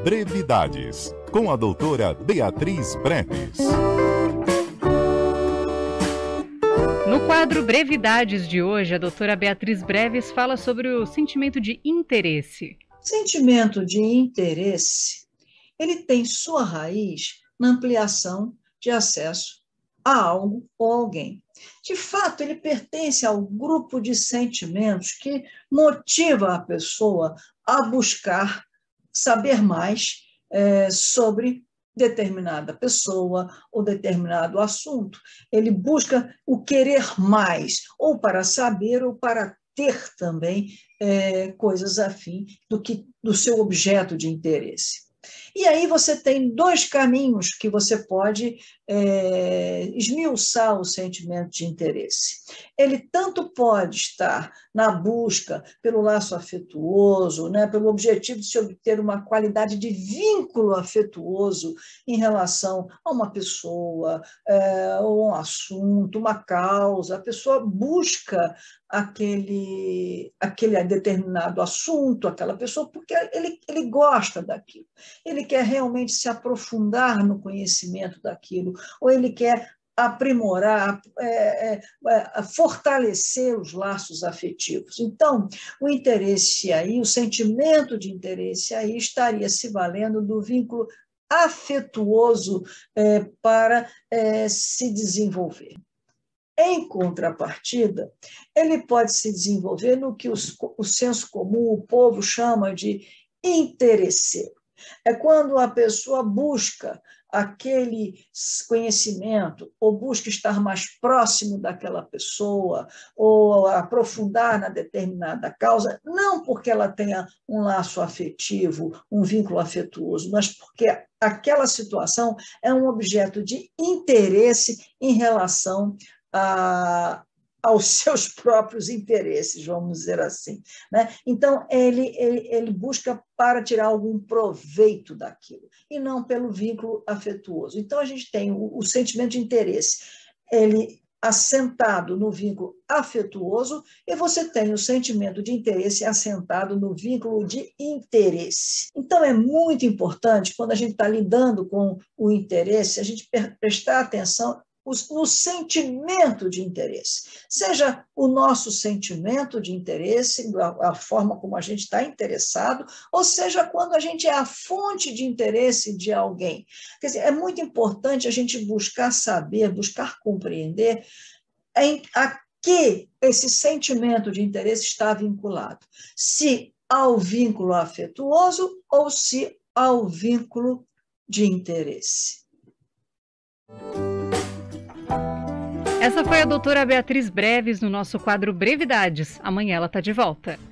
Brevidades, com a doutora Beatriz Breves. No quadro Brevidades de hoje, a doutora Beatriz Breves fala sobre o sentimento de interesse. Sentimento de interesse, ele tem sua raiz na ampliação de acesso a algo ou alguém. De fato, ele pertence ao grupo de sentimentos que motiva a pessoa a buscar saber mais sobre determinada pessoa ou determinado assunto. Ele busca o querer mais, ou para saber ou para ter também coisas afim do seu objeto de interesse. E aí você tem dois caminhos que você pode esmiuçar o sentimento de interesse. Ele tanto pode estar na busca pelo laço afetuoso, né, pelo objetivo de se obter uma qualidade de vínculo afetuoso em relação a uma pessoa, ou um assunto, uma causa. A pessoa busca aquele determinado assunto, aquela pessoa, porque ele gosta daquilo. Ele quer realmente se aprofundar no conhecimento daquilo, ou ele quer aprimorar, fortalecer os laços afetivos. Então, o interesse aí, o sentimento de interesse aí estaria se valendo do vínculo afetuoso para se desenvolver. Em contrapartida, ele pode se desenvolver no que o senso comum, o povo chama de interesseiro. É quando a pessoa busca aquele conhecimento, ou busca estar mais próximo daquela pessoa, ou aprofundar na determinada causa, não porque ela tenha um laço afetivo, um vínculo afetuoso, mas porque aquela situação é um objeto de interesse em relação aos seus próprios interesses, vamos dizer assim, né? Então, ele busca para tirar algum proveito daquilo, e não pelo vínculo afetuoso. Então, a gente tem o sentimento de interesse, ele assentado no vínculo afetuoso, e você tem o sentimento de interesse assentado no vínculo de interesse. Então, é muito importante, quando a gente está lidando com o interesse, a gente prestar atenção no sentimento de interesse, seja o nosso sentimento de interesse, a forma como a gente está interessado, ou seja, quando a gente é a fonte de interesse de alguém. Quer dizer, é muito importante a gente buscar saber, buscar compreender a que esse sentimento de interesse está vinculado, se ao vínculo afetuoso ou se ao vínculo de interesse. Essa foi a doutora Beatriz Breves no nosso quadro Brevidades. Amanhã ela está de volta.